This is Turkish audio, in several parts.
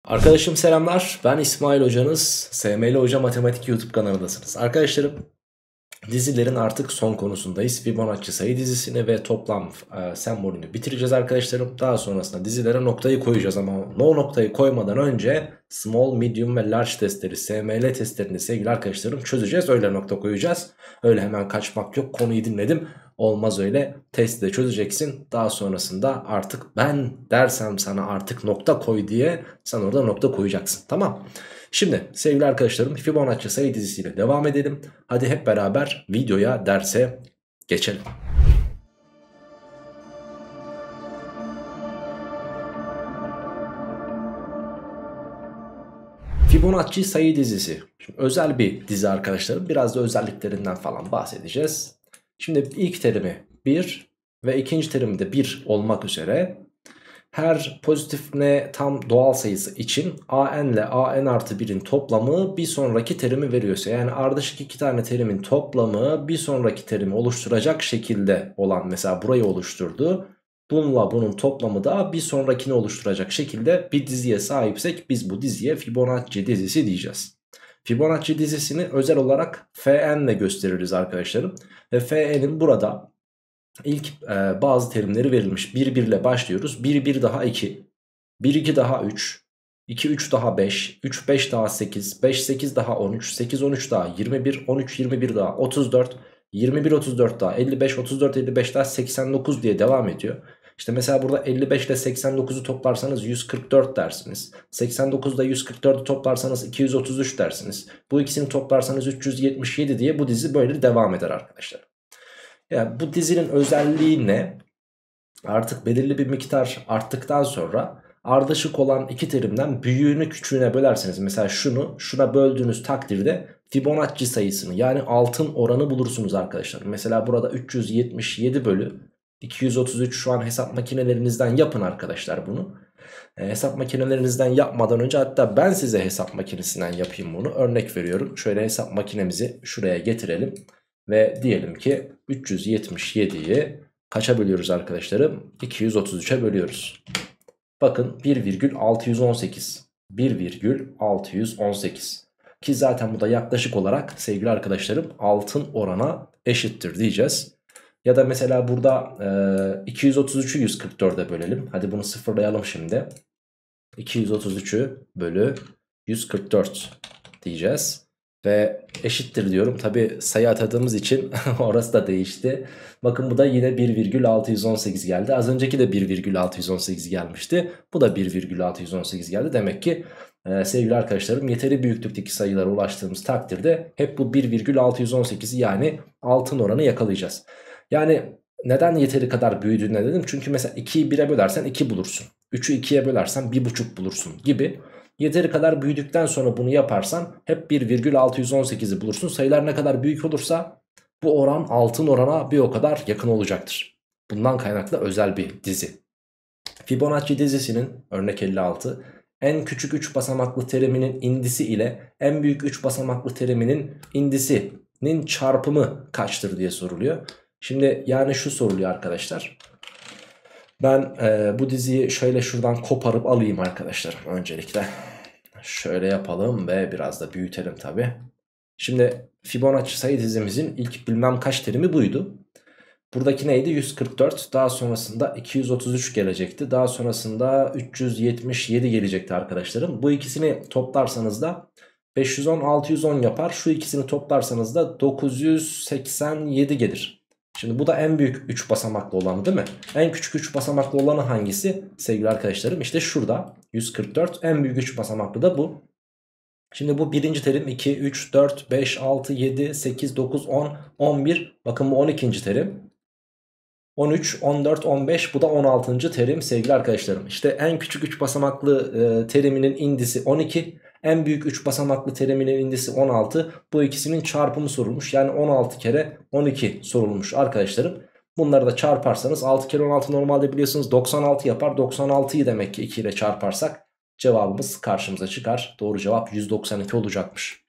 Arkadaşım selamlar. Ben İsmail hocanız. SML Hoca Matematik YouTube kanalındasınız. Arkadaşlarım dizilerin artık son konusundayız. Fibonacci sayı dizisini ve toplam sembolünü bitireceğiz arkadaşlarım. Daha sonrasında dizilere noktayı koyacağız ama o noktayı koymadan önce small, medium ve large testleri, SML testlerini sevgili arkadaşlarım çözeceğiz. Öyle nokta koyacağız. Öyle hemen kaçmak yok. Konuyu dinledim. Olmaz öyle. Testi de çözeceksin. Daha sonrasında artık ben dersem sana artık nokta koy diye sen orada nokta koyacaksın. Tamam. Şimdi sevgili arkadaşlarım Fibonacci sayı dizisiyle devam edelim. Hadi hep beraber videoya, derse geçelim. Fibonacci sayı dizisi. Şimdi özel bir dizi arkadaşlarım. Biraz da özelliklerinden falan bahsedeceğiz. Şimdi ilk terimi 1 ve ikinci terimi de 1 olmak üzere her pozitif n tam doğal sayısı için an ile an artı 1'in toplamı bir sonraki terimi veriyorsa, yani ardışık iki tane terimin toplamı bir sonraki terimi oluşturacak şekilde olan, mesela burayı oluşturdu. Bununla bunun toplamı da bir sonrakini oluşturacak şekilde bir diziye sahipsek biz bu diziye Fibonacci dizisi diyeceğiz. Fibonacci dizisini özel olarak Fn ile gösteririz arkadaşlarım. Ve Fn'in burada İlk bazı terimleri verilmiş. 1 1 ile başlıyoruz. 1 1 daha 2. 1 2 daha 3. 2 3 daha 5. 3 5 daha 8. 5 8 daha 13. 8 13 daha 21. 13 21 daha 34. 21 34 daha 55. 34 55 daha 89 diye devam ediyor. İşte mesela burada 55 ile 89'u toplarsanız 144 dersiniz. 89 ile 144'ü toplarsanız 233 dersiniz. Bu ikisini toplarsanız 377 diye bu dizi böyle devam eder arkadaşlar. Yani bu dizinin özelliği ne? Artık belirli bir miktar arttıktan sonra ardışık olan iki terimden büyüğünü küçüğüne bölerseniz, mesela şuna böldüğünüz takdirde Fibonacci sayısını, yani altın oranı bulursunuz arkadaşlar. Mesela burada 377 bölü 233, şu an hesap makinelerinizden yapın arkadaşlar bunu. Hesap makinelerinizden yapmadan önce hatta ben size hesap makinesinden yapayım bunu. Örnek veriyorum. Şöyle hesap makinemizi şuraya getirelim. Ve diyelim ki 377'yi kaça bölüyoruz arkadaşlarım? 233'e bölüyoruz. Bakın 1,618. 1,618. Ki zaten bu da yaklaşık olarak sevgili arkadaşlarım altın orana eşittir diyeceğiz. Ya da mesela burada 233'ü 144'e bölelim. Hadi bunu sıfırlayalım şimdi. 233'ü bölü 144 diyeceğiz. Ve eşittir diyorum. Tabi sayı atadığımız için orası da değişti. Bakın bu da yine 1,618 geldi. Az önceki de 1,618 gelmişti. Bu da 1,618 geldi. Demek ki sevgili arkadaşlarım yeteri büyüklükteki sayılara ulaştığımız takdirde hep bu 1,618'i, yani altın oranı yakalayacağız. Yani neden yeteri kadar büyüdüğüne dedim. Çünkü mesela 2'yi 1'e bölersen 2 bulursun. 3'ü 2'ye bölersen 1,5 bulursun gibi. Yeteri kadar büyüdükten sonra bunu yaparsan hep 1,618'i bulursun. Sayılar ne kadar büyük olursa bu oran altın orana bir o kadar yakın olacaktır. Bundan kaynaklı özel bir dizi. Fibonacci dizisinin örnek 56 en küçük 3 basamaklı teriminin indisi ile en büyük 3 basamaklı teriminin indisinin çarpımı kaçtır diye soruluyor. Şimdi yani şu soruluyor arkadaşlar. Ben bu diziyi şöyle şuradan koparıp alayım arkadaşlar öncelikle. Şöyle yapalım ve biraz da büyütelim tabi. Şimdi Fibonacci sayı dizimizin ilk bilmem kaç terimi buydu. Buradaki neydi? 144. Daha sonrasında 233 gelecekti. Daha sonrasında 377 gelecekti arkadaşlarım. Bu ikisini toplarsanız da 510 610 yapar. Şu ikisini toplarsanız da 987 gelir. Şimdi bu da en büyük 3 basamaklı olan değil mi? En küçük 3 basamaklı olanı hangisi? Sevgili arkadaşlarım işte şurada 144, en büyük 3 basamaklı da bu. Şimdi bu birinci terim 2, 3, 4, 5, 6, 7, 8, 9, 10, 11. Bakın bu 12. terim. 13, 14, 15, bu da 16. terim sevgili arkadaşlarım. İşte en küçük 3 basamaklı teriminin indisi 12. En büyük 3 basamaklı teriminin indisi 16. Bu ikisinin çarpımı sorulmuş. Yani 16 kere 12 sorulmuş arkadaşlarım. Bunları da çarparsanız 6 kere 16 normalde biliyorsunuz 96 yapar. 96'yı demek ki 2 ile çarparsak cevabımız karşımıza çıkar. Doğru cevap 192 olacakmış.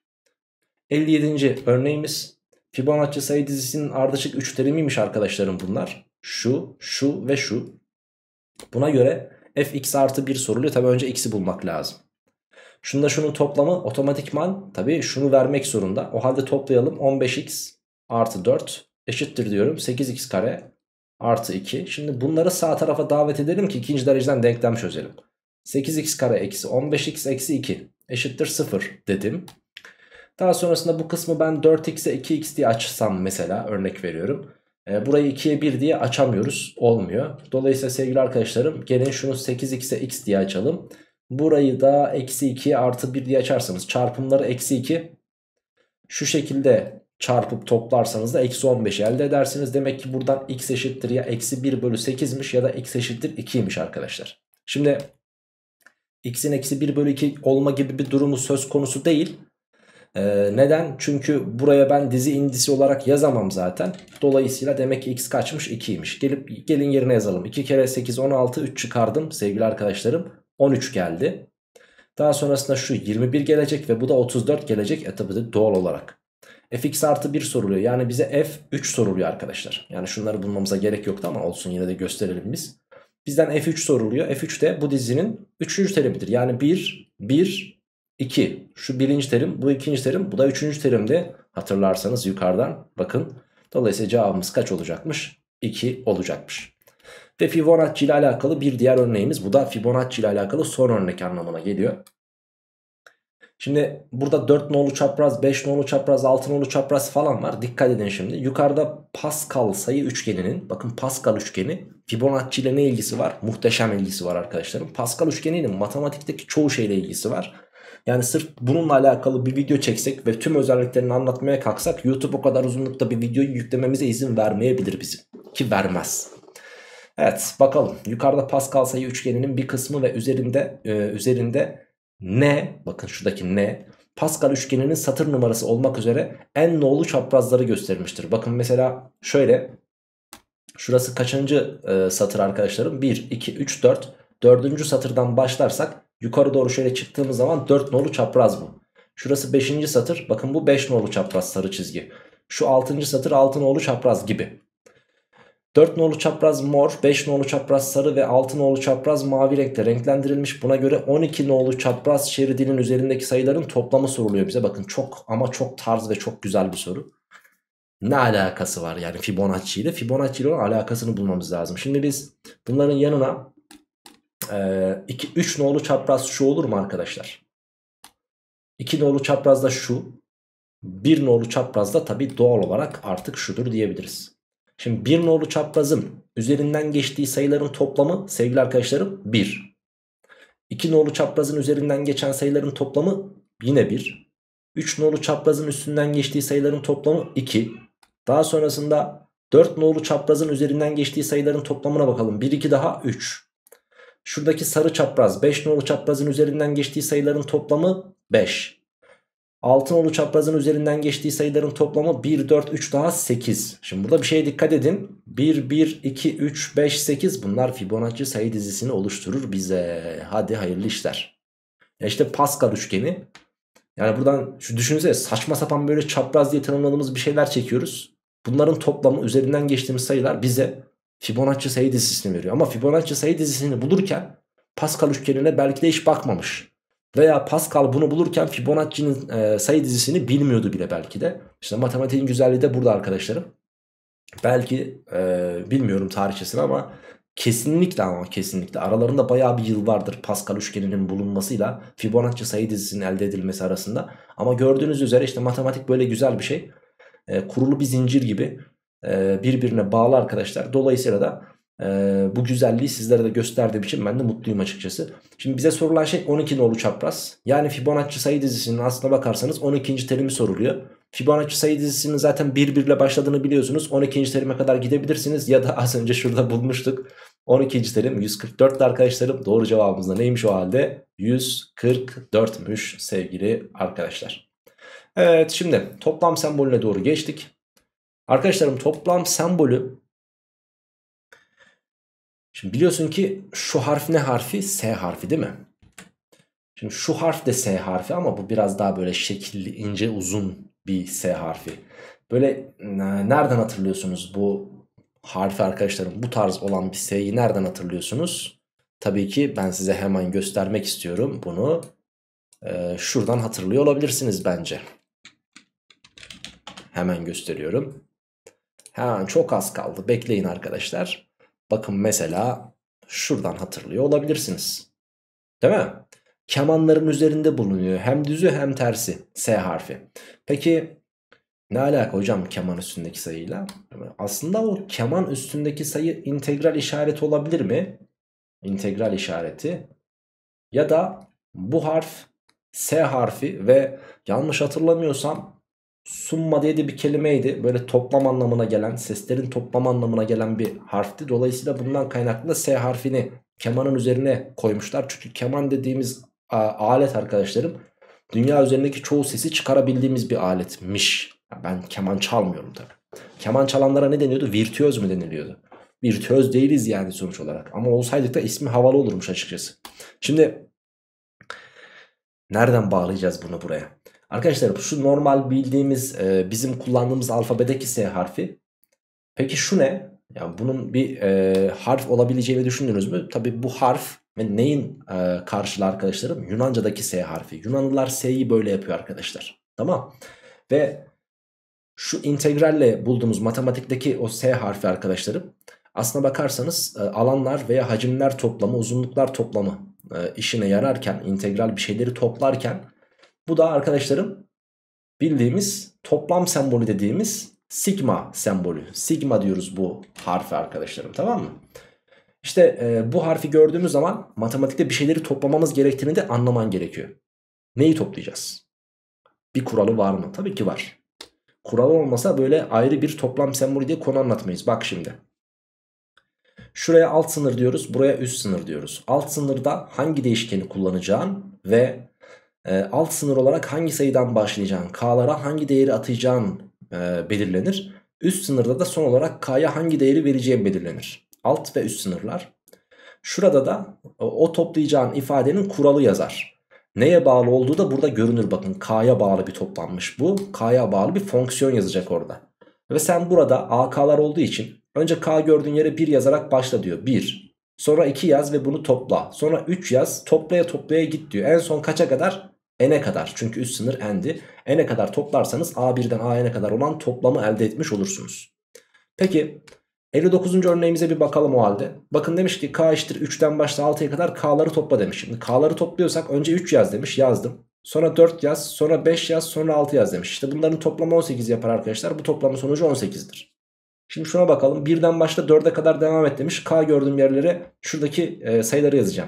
57. örneğimiz Fibonacci sayı dizisinin ardışık 3 terimiymiş arkadaşlarım bunlar. Şu, ve şu. Buna göre fx artı 1 soruluyor. Tabi önce x'i bulmak lazım. Şununla şunun toplamı otomatikman tabii şunu vermek zorunda. O halde toplayalım. 15x artı 4 eşittir diyorum 8x kare artı 2. Şimdi bunları sağ tarafa davet edelim ki ikinci dereceden denklem çözelim. 8x kare eksi 15x eksi 2 eşittir 0 dedim. Daha sonrasında bu kısmı ben 4x'e 2x diye açsam mesela, örnek veriyorum. Burayı 2'ye 1 diye açamıyoruz, olmuyor. Dolayısıyla sevgili arkadaşlarım, gelin şunu 8x'e x diye açalım. Burayı da eksi 2'ye artı 1 diye açarsanız çarpımları eksi 2. Şu şekilde çarpıp toplarsanız da eksi 15 elde edersiniz. Demek ki buradan x eşittir ya eksi 1 bölü 8'miş ya da x eşittir 2'ymiş arkadaşlar. Şimdi x'in eksi 1 bölü 2 olma gibi bir durumu söz konusu değil. Neden? Çünkü buraya ben dizi indisi olarak yazamam zaten. Dolayısıyla demek ki x kaçmış? 2'ymiş. Gelin yerine yazalım. 2 kere 8 16, 3 çıkardım sevgili arkadaşlarım. 13 geldi. Daha sonrasında şu 21 gelecek ve bu da 34 gelecek. Tabi doğal olarak. Fx artı 1 soruluyor. Yani bize f3 soruluyor arkadaşlar. Yani şunları bulmamıza gerek yoktu ama olsun, yine de gösterelim biz. Bizden f3 soruluyor. F3 de bu dizinin 3. terimidir. Yani 1, 1, 2. Şu birinci terim, bu ikinci terim, bu da 3. terimdi. Hatırlarsanız yukarıdan bakın. Dolayısıyla cevabımız kaç olacakmış? 2 olacakmış. Ve Fibonacci ile alakalı bir diğer örneğimiz. Bu da Fibonacci ile alakalı son örnek anlamına geliyor. Şimdi burada 4 nolu çapraz, 5 nolu çapraz, 6 nolu çapraz falan var. Dikkat edin şimdi. Yukarıda Pascal sayı üçgeninin, bakın Pascal üçgeni Fibonacci ile ne ilgisi var? Muhteşem ilgisi var arkadaşlarım. Pascal üçgeninin matematikteki çoğu şeyle ilgisi var. Yani sırf bununla alakalı bir video çeksek ve tüm özelliklerini anlatmaya kalksak YouTube o kadar uzunlukta bir videoyu yüklememize izin vermeyebilir bizim. Ki vermez. Evet, bakalım. Yukarıda Pascal sayı üçgeninin bir kısmı ve üzerinde n, bakın şuradaki n, Pascal üçgeninin satır numarası olmak üzere n nolu çaprazları göstermiştir. Bakın mesela şöyle, şurası kaçıncı satır arkadaşlarım? 1, 2, 3, 4. 4. satırdan başlarsak yukarı doğru şöyle çıktığımız zaman 4 nolu çapraz bu. Şurası 5. satır, bakın bu 5 nolu çapraz sarı çizgi. Şu 6. satır 6 nolu çapraz gibi. 4 nolu çapraz mor, 5 nolu çapraz sarı ve 6 nolu çapraz mavi renkle renklendirilmiş. Buna göre 12 nolu çapraz şeridinin üzerindeki sayıların toplamı soruluyor bize. Bakın çok ama çok tarz ve çok güzel bir soru. Ne alakası var yani Fibonacci ile? Fibonacci ile olan alakasını bulmamız lazım. Şimdi biz bunların yanına 3 nolu çapraz şu olur mu arkadaşlar? 2 nolu çapraz da şu. 1 nolu çapraz da tabii doğal olarak artık şudur diyebiliriz. Şimdi 1 nolu çaprazın üzerinden geçtiği sayıların toplamı sevgili arkadaşlarım 1. 2 nolu çaprazın üzerinden geçen sayıların toplamı yine 1. 3 nolu çaprazın üstünden geçtiği sayıların toplamı 2. Daha sonrasında 4 nolu çaprazın üzerinden geçtiği sayıların toplamına bakalım. 1, 2 daha 3. Şuradaki sarı çapraz 5 nolu çaprazın üzerinden geçtiği sayıların toplamı 5. 6 nolu çaprazın üzerinden geçtiği sayıların toplamı 1, 4, 3 daha 8. Şimdi burada bir şeye dikkat edin. 1, 1, 2, 3, 5, 8 bunlar Fibonacci sayı dizisini oluşturur bize. Hadi hayırlı işler. Ya işte Pascal üçgeni. Yani buradan şu düşünsene, saçma sapan böyle çapraz diye tanımladığımız bir şeyler çekiyoruz. Bunların toplamı, üzerinden geçtiğimiz sayılar bize Fibonacci sayı dizisini veriyor. Ama Fibonacci sayı dizisini bulurken Pascal üçgenine belki de hiç bakmamış. Veya Pascal bunu bulurken Fibonacci'nin sayı dizisini bilmiyordu bile belki de. İşte matematiğin güzelliği de burada arkadaşlarım. Belki bilmiyorum tarihçesini ama kesinlikle aralarında bayağı bir yıl vardır Pascal üçgeninin bulunmasıyla Fibonacci sayı dizisinin elde edilmesi arasında. Ama gördüğünüz üzere işte matematik böyle güzel bir şey. Kurulu bir zincir gibi birbirine bağlı arkadaşlar. Dolayısıyla da bu güzelliği sizlere de gösterdiğim için ben de mutluyum açıkçası. Şimdi bize sorulan şey 12 nolu çapraz. Yani Fibonacci sayı dizisinin aslına bakarsanız 12. terimi soruluyor. Fibonacci sayı dizisinin zaten 1 ile başladığını biliyorsunuz. 12. terime kadar gidebilirsiniz. Ya da az önce şurada bulmuştuk. 12. terim 144'tü arkadaşlarım. Doğru cevabımız da neymiş o halde? 144'müş sevgili arkadaşlar. Evet, şimdi toplam sembolüne doğru geçtik. Arkadaşlarım toplam sembolü, şimdi biliyorsun ki şu harf ne harfi? S harfi değil mi? Şimdi şu harf de S harfi ama bu biraz daha böyle şekilli, ince, uzun bir S harfi. Böyle nereden hatırlıyorsunuz bu harfi arkadaşlarım? Bu tarz olan bir S'yi nereden hatırlıyorsunuz? Tabii ki ben size hemen göstermek istiyorum bunu. Şuradan hatırlıyor olabilirsiniz bence. Hemen gösteriyorum. Hemen çok az kaldı. Bekleyin arkadaşlar. Bakın mesela şuradan hatırlıyor olabilirsiniz. Değil mi? Kemanların üzerinde bulunuyor. Hem düzü hem tersi. S harfi. Peki ne alaka hocam keman üstündeki sayıyla? Aslında o keman üstündeki sayı integral işareti olabilir mi? İntegral işareti. Ya da bu harf S harfi ve yanlış hatırlamıyorsam summa diye de bir kelimeydi. Böyle toplam anlamına gelen, seslerin toplam anlamına gelen bir harfti. Dolayısıyla bundan kaynaklı da S harfini kemanın üzerine koymuşlar. Çünkü keman dediğimiz alet arkadaşlarım dünya üzerindeki çoğu sesi çıkarabildiğimiz bir aletmiş. Ben keman çalmıyorum tabii. Keman çalanlara ne deniyordu? Virtüöz mü deniliyordu? Virtüöz değiliz yani sonuç olarak. Ama olsaydık da ismi havalı olurmuş açıkçası. Şimdi nereden bağlayacağız bunu buraya? Arkadaşlar şu normal bildiğimiz bizim kullandığımız alfabedeki S harfi. Peki şu ne? Yani bunun bir harf olabileceğini düşündünüz mü? Tabii bu harf ve neyin karşılığı arkadaşlarım? Yunanca'daki S harfi. Yunanlılar S'yi böyle yapıyor arkadaşlar. Tamam. Ve şu integralle bulduğumuz matematikteki o S harfi arkadaşlarım. Aslına bakarsanız alanlar veya hacimler toplamı, uzunluklar toplamı işine yararken, integral bir şeyleri toplarken bu da arkadaşlarım bildiğimiz toplam sembolü dediğimiz sigma sembolü. Sigma diyoruz bu harfi arkadaşlarım, tamam mı? İşte bu harfi gördüğümüz zaman matematikte bir şeyleri toplamamız gerektiğini de anlaman gerekiyor. Neyi toplayacağız? Bir kuralı var mı? Tabii ki var. Kural olmasa böyle ayrı bir toplam sembolü diye konu anlatmayız. Bak şimdi. Şuraya alt sınır diyoruz, buraya üst sınır diyoruz. Alt sınırda hangi değişkeni kullanacağın ve alt sınır olarak hangi sayıdan başlayacağın, k'lara hangi değeri atacağın belirlenir. Üst sınırda da son olarak k'ya hangi değeri vereceğin belirlenir. Alt ve üst sınırlar. Şurada da o toplayacağın ifadenin kuralı yazar. Neye bağlı olduğu da burada görünür, bakın k'ya bağlı bir toplanmış bu. K'ya bağlı bir fonksiyon yazacak orada. Ve sen burada ak'lar olduğu için önce k gördüğün yere 1 yazarak başla diyor. 1. Sonra 2 yaz ve bunu topla. Sonra 3 yaz, toplaya toplaya git diyor. En son kaça kadar? N'e kadar. Çünkü üst sınır n'di. N'e kadar toplarsanız A1'den N'e kadar olan toplamı elde etmiş olursunuz. Peki 59. örneğimize bir bakalım o halde. Bakın demiş ki k eşittir 3'ten başla 6'ya kadar k'ları topla demiş. Şimdi k'ları topluyorsak önce 3 yaz demiş, yazdım. Sonra 4 yaz, sonra 5 yaz, sonra 6 yaz demiş. İşte bunların toplamı 18 yapar arkadaşlar. Bu toplamın sonucu 18'dir. Şimdi şuna bakalım. 1'den başla 4'e kadar devam et demiş. K gördüğüm yerlere şuradaki sayıları yazacağım.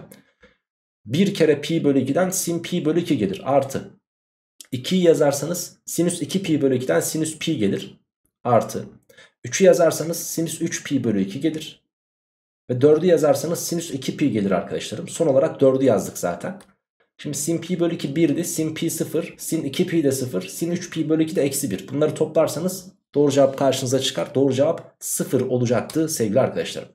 1 kere pi bölü 2'den sin pi bölü 2 gelir. Artı 2'yi yazarsanız sinüs 2 pi bölü 2'den sinüs pi gelir. Artı 3'ü yazarsanız sinüs 3 pi bölü 2 gelir. Ve 4'ü yazarsanız sinüs 2 pi gelir arkadaşlarım. Son olarak 4'ü yazdık zaten. Şimdi sin pi bölü 2 1'di. Sin pi 0. Sin 2 pi de 0. Sin 3 pi bölü 2 de eksi 1. Bunları toplarsanız doğru cevap karşınıza çıkar. Doğru cevap 0 olacaktı sevgili arkadaşlarım.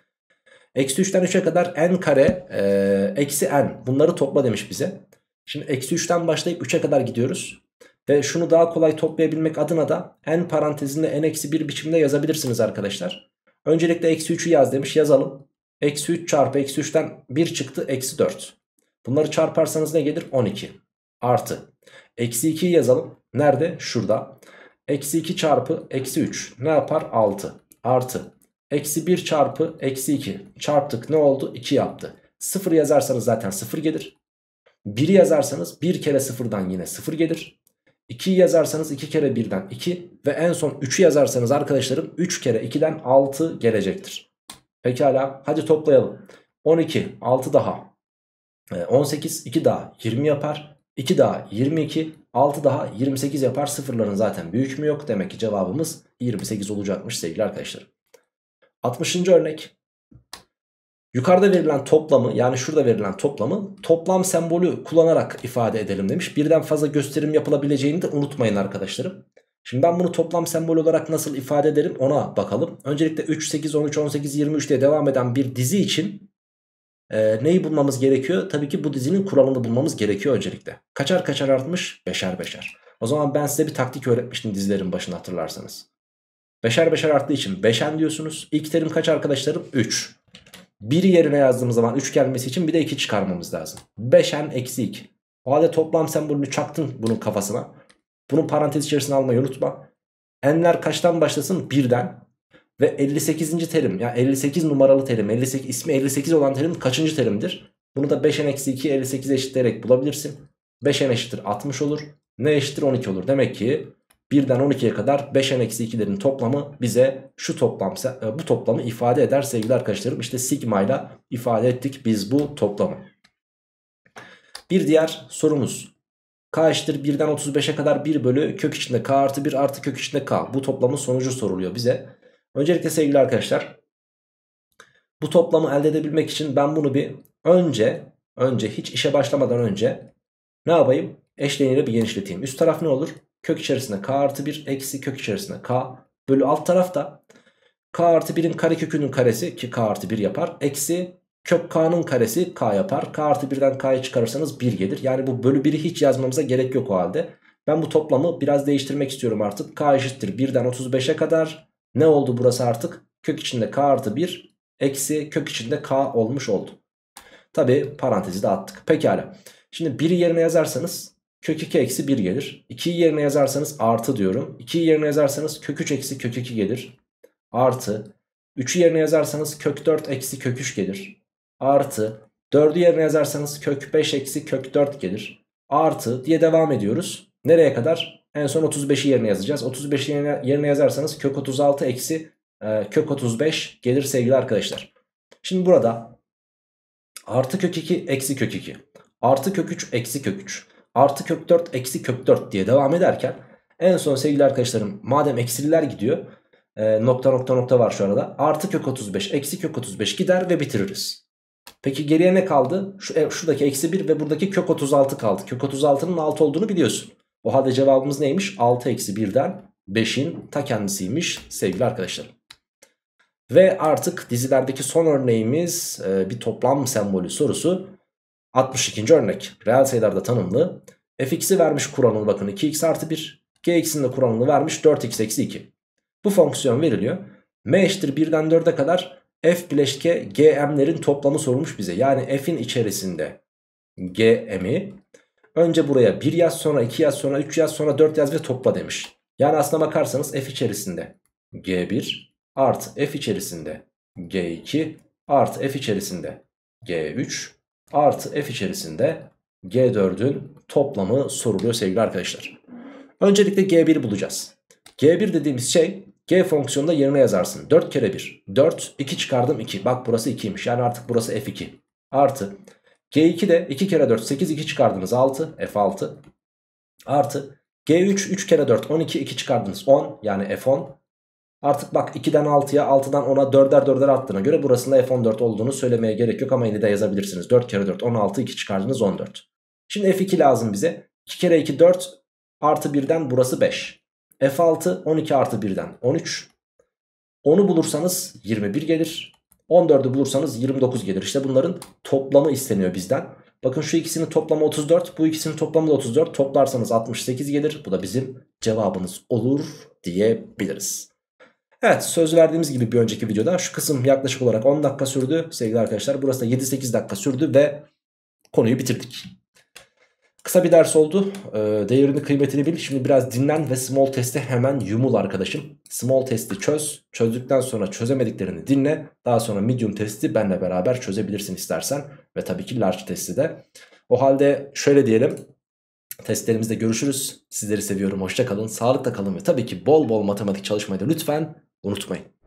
Eksi 3'ten 3'e kadar n kare eksi n. Bunları topla demiş bize. Şimdi eksi 3'ten başlayıp 3'e kadar gidiyoruz. Ve şunu daha kolay toplayabilmek adına da n parantezinde n eksi 1 biçimde yazabilirsiniz arkadaşlar. Öncelikle eksi 3'ü yaz demiş, yazalım. Eksi 3 çarpı eksi 3'ten 1 çıktı, eksi 4. Bunları çarparsanız ne gelir? 12. Artı. Eksi 2'yi yazalım. Nerede? Şurada. Eksi 2 çarpı eksi 3 ne yapar? 6. Artı. Eksi 1 çarpı eksi 2 çarptık, ne oldu? 2 yaptı. 0 yazarsanız zaten 0 gelir. 1'i yazarsanız 1 kere 0'dan yine 0 gelir. 2'yi yazarsanız 2 kere 1'den 2 ve en son 3'ü yazarsanız arkadaşlarım 3 kere 2'den 6 gelecektir. Pekala, hadi toplayalım. 12, 6 daha 18, 2 daha 20 yapar. 2 daha 22, 6 daha 28 yapar. Sıfırların zaten büyük mü yok? Demek ki cevabımız 28 olacakmış sevgili arkadaşlar. 60. örnek. Yukarıda verilen toplamı, yani şurada verilen toplamı toplam sembolü kullanarak ifade edelim demiş. Birden fazla gösterim yapılabileceğini de unutmayın arkadaşlarım. Şimdi ben bunu toplam sembol olarak nasıl ifade ederim ona bakalım. Öncelikle 3, 8, 13, 18, 23 diye devam eden bir dizi için neyi bulmamız gerekiyor? Tabii ki bu dizinin kuralını bulmamız gerekiyor öncelikle. Kaçar kaçar artmış? Beşer beşer. O zaman ben size bir taktik öğretmiştim dizilerin başında, hatırlarsanız. Beşer beşer arttığı için beşen diyorsunuz. İlk terim kaç arkadaşlarım? 3. 1 yerine yazdığımız zaman 3 gelmesi için bir de 2 çıkarmamız lazım. 5n eksi 2. O halde toplam sembolünü çaktın bunun kafasına. Bunun parantez içerisine almayı unutma. N'ler kaçtan başlasın? Birden. Ve 58. terim, yani 58 numaralı terim, 58, ismi 58 olan terim kaçıncı terimdir? Bunu da 5n-2 58 eşitleyerek bulabilirsin. 5n eşittir 60 olur. N eşittir 12 olur. Demek ki 1'den 12'ye kadar 5n-2'lerin toplamı bize bu toplamı ifade eder sevgili arkadaşlarım. İşte sigma ile ifade ettik biz bu toplamı. Bir diğer sorumuz. K eşittir 1'den 35'e kadar 1 bölü kök içinde k artı 1 artı kök içinde k. Bu toplamın sonucu soruluyor bize. Öncelikle sevgili arkadaşlar, bu toplamı elde edebilmek için ben bunu bir önce hiç işe başlamadan önce ne yapayım? Eşleniyle bir genişleteyim. Üst taraf ne olur? Kök içerisinde k artı 1 eksi kök içerisinde k bölü alt tarafta k artı 1'in karekökünün karesi ki k artı 1 yapar. Eksi kök k'nın karesi k yapar. K artı 1'den k'yı çıkarırsanız 1 gelir. Yani bu bölü 1'i hiç yazmamıza gerek yok o halde. Ben bu toplamı biraz değiştirmek istiyorum artık. K eşittir 1'den 35'e kadar. Ne oldu burası artık? Kök içinde k artı 1 eksi kök içinde k olmuş oldu. Tabi parantezi de attık. Pekala. Şimdi 1'i yerine yazarsanız kök 2 eksi 1 gelir. 2'yi yerine yazarsanız artı diyorum. 2'yi yerine yazarsanız kök 3 eksi kök 2 gelir. Artı 3'ü yerine yazarsanız kök 4 eksi kök 3 gelir. Artı 4'ü yerine yazarsanız kök 5 eksi kök 4 gelir. Artı diye devam ediyoruz. Nereye kadar? En son 35'i yerine yazacağız. 35'i yerine yazarsanız kök 36 eksi kök 35 gelir sevgili arkadaşlar. Şimdi burada artı kök 2 eksi kök 2 artı kök 3 eksi kök 3 artı kök 4 eksi kök 4 diye devam ederken en son sevgili arkadaşlarım madem eksililer gidiyor, nokta nokta nokta var şu arada, artı kök 35 eksi kök 35 gider ve bitiririz. Peki geriye ne kaldı? Şuradaki eksi 1 ve buradaki kök 36 kaldı. Kök 36'nın 6 olduğunu biliyorsun. O halde cevabımız neymiş? 6 eksi 1'den 5'in ta kendisiymiş sevgili arkadaşlar. Ve artık dizilerdeki son örneğimiz bir toplam sembolü sorusu. 62. örnek. Reel sayılarda tanımlı. Fx'i vermiş kuranını, bakın 2x artı 1. Gx'in de kuranını vermiş 4x eksi 2. Bu fonksiyon veriliyor. M eşittir 1'den 4'e kadar f bileşke gm'lerin toplamı sorulmuş bize. Yani f'in içerisinde gm'i önce buraya 1 yaz, sonra 2 yaz, sonra 3 yaz, sonra 4 yaz ve topla demiş. Yani aslına bakarsanız f içerisinde g1 artı f içerisinde g2 artı f içerisinde g3 artı f içerisinde g4'ün toplamı soruluyor sevgili arkadaşlar. Öncelikle g1'i bulacağız. G1 dediğimiz şey g fonksiyonunda yerine yazarsın. 4 kere 1 4, 2 çıkardım 2. Bak burası 2'ymiş, yani artık burası f2. Artı g2 de 2 kere 4 8, 2 çıkardınız 6 f6. Artı g3 3 kere 4 12, 2 çıkardınız 10, yani f10. Artık bak 2'den 6'ya 6'dan 10'a 4'er 4'er attığına göre burasında f14 olduğunu söylemeye gerek yok ama yine de yazabilirsiniz. 4 kere 4 16, 2 çıkardınız 14. Şimdi f2 lazım bize. 2 kere 2 4 artı 1'den burası 5. f6 12 artı 1'den 13. 10'u bulursanız 21 gelir. 14'ü bulursanız 29 gelir. İşte bunların toplamı isteniyor bizden. Bakın şu ikisinin toplamı 34. Bu ikisinin toplamı da 34. Toplarsanız 68 gelir. Bu da bizim cevabımız olur diyebiliriz. Evet, söz verdiğimiz gibi bir önceki videoda şu kısım yaklaşık olarak 10 dakika sürdü sevgili arkadaşlar. Burası da 7-8 dakika sürdü ve konuyu bitirdik. Kısa bir ders oldu. Değerini kıymetini bil. Şimdi biraz dinlen ve small testi hemen yumul arkadaşım. Small testi çöz. Çözdükten sonra çözemediklerini dinle. Daha sonra medium testi benle beraber çözebilirsin istersen. Ve tabii ki large testi de. O halde şöyle diyelim. Testlerimizde görüşürüz. Sizleri seviyorum. Hoşça kalın. Sağlıkla kalın ve tabii ki bol bol matematik çalışmayı da lütfen unutmayın.